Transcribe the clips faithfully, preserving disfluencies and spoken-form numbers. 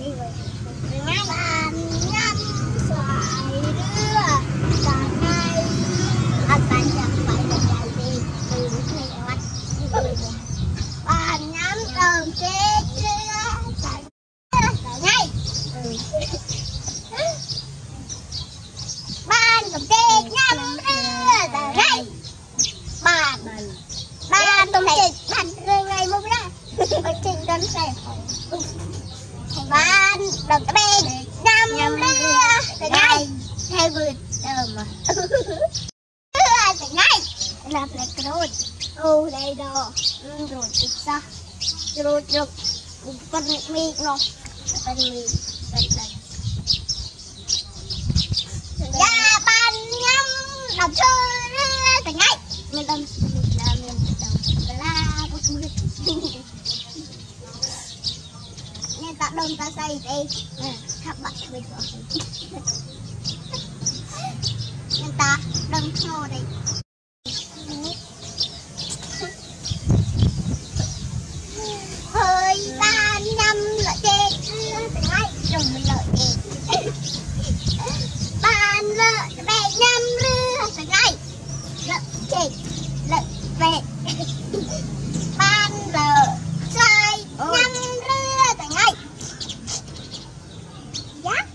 Bạn nhắm xoài đưa cả ngày anh bạn chẳng phải là dài đi từ ngày mắt bạn nhắm tầm chết chưa cả ngày bạn cầm chết nhắm đưa cả ngày bạn bạn tầm chết bạn rơi ngày một ra ở trên con xe bạn đừng có bên nhắm đưa từ ngày hay vượt mà từ ngày làm lại rồi ô đây đó rồi thì sao rồi rồi con mi nó con mi đây đây ya bạn nhắm làm chơi từ ngày mình làm làm mình làm la bút nên ta đông ta xây đây các bạn bây giờ nên ta đông cho đây hơi ba năm lợi chết từ ngày dùng mình lợi chết ban lợi về năm rưa từ ngày lợi chết lợi về ban lợi sai năm rưa từ ngày giá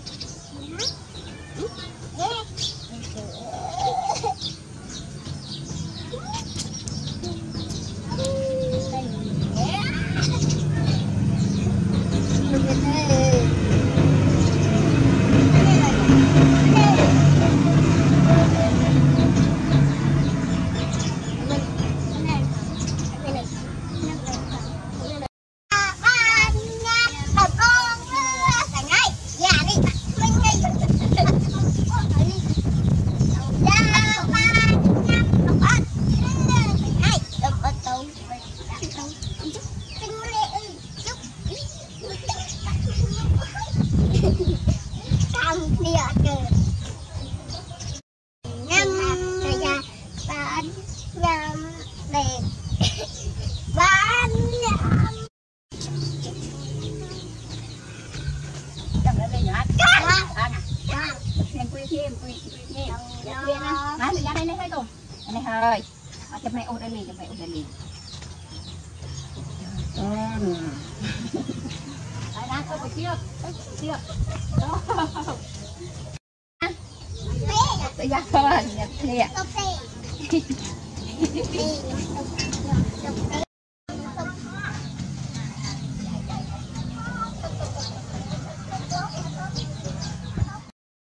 má mình ra đây lấy cùng này hơi chụp này ô đây liền chụp này ô đây liền đây đang tôi phải chưa chưa bây giờ thôi nhập thiệt